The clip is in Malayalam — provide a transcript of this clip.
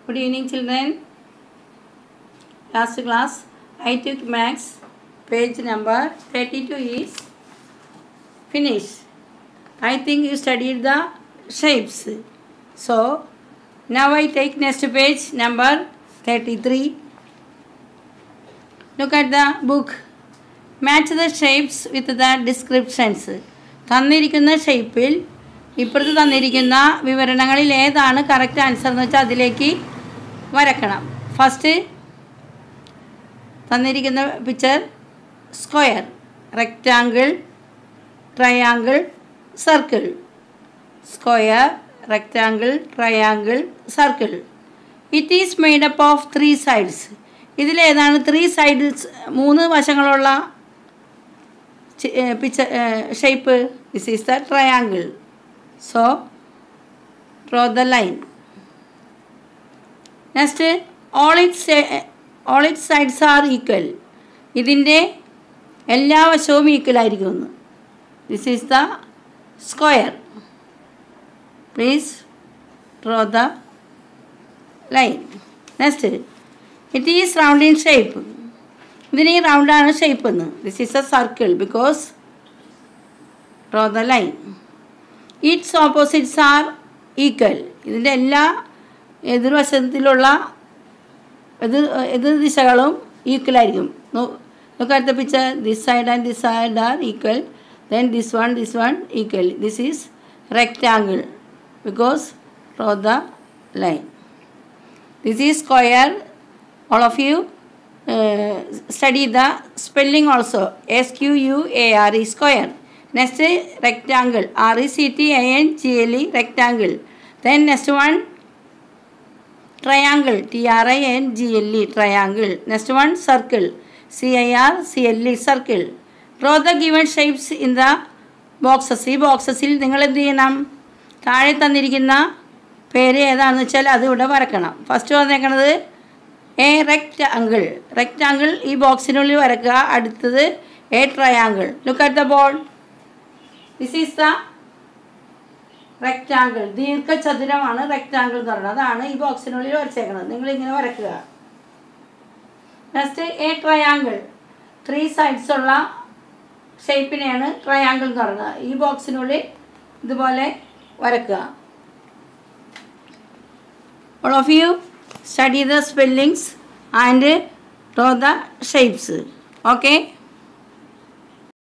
Good evening, children. Last class I took Max. Page number 32 is finished. I think you studied the shapes. So now I take next page number 33. Look at the book. Match the shapes with the descriptions. തന്നിരിക്കുന്ന ഷേപ്പിൽ ഇപ്പുറത്ത് തന്നിരിക്കുന്ന വിവരണങ്ങളിൽ ഏതാണ് കറക്റ്റ് ആൻസർ എന്ന് വെച്ചാൽ അതിലേക്ക് വരക്കണം. ഫസ്റ്റ് തന്നിരിക്കുന്ന picture square, rectangle, triangle, circle. Square, rectangle, triangle, circle. It is made up of 3 sides. ഇതിലേതാണ് 3 sides, 3 വശങ്ങളുള്ള picture shape? This is the triangle. So draw the line. Next, all its sides are equal. ഇതിൻ്റെ എല്ലാ വശവും ഈക്വൽ ആയിരിക്കുമെന്ന്. This is the square. Please draw the line. Next, it is round in shape. ഇതിന് ഈ റൗണ്ടാണ് ഷേപ്പ് എന്ന്. This is a circle because draw the line. Its opposites are equal. ഇതിൻ്റെ എല്ലാ എതിർവശത്തിലുള്ള എതിർ ദിശകളും ഈക്വൽ ആയിരിക്കും. Look at the picture. This side and this side are equal. Then this one equal. This is rectangle because draw the line. This is square. All of you study the spelling also. SQUARE, square. Next, rectangle. RECTANGLE, rectangle. Then next one, triangle. TRINGLE, triangle. Next one, circle. CIRCLE, circle. Draw the given shapes in the boxes. ഈ ബോക്സസിൽ നിങ്ങൾ എന്ത് ചെയ്യണം? താഴെ തന്നിരിക്കുന്ന പേര് ഏതാണെന്ന് വെച്ചാൽ അത് ഇവിടെ വരക്കണം. ഫസ്റ്റ് വന്നേക്കണത് എ റെക്റ്റാങ്കിൾ. റെക്റ്റാങ്കിൾ ഈ ബോക്സിനുള്ളിൽ വരക്കുക. അടുത്തത് a triangle. Look at the board. This is the rectangle. ദീർഘചതുരമാണ് റെക്റ്റാങ്കിൾ എന്ന് പറയുന്നത്. അതാണ് ഈ ബോക്സിനുള്ളിൽ വരച്ചേക്കുന്നത്. നിങ്ങളിങ്ങനെ വരക്കുക. Next A triangle. 3 sides ഉള്ള ഷേപ്പിനെയാണ് ട്രയാങ്കിൾ എന്ന് പറയുന്നത്. ഈ ബോക്സിനുള്ളിൽ ഇതുപോലെ വരക്കുക. All of you study the spellings and draw the shapes. Okay?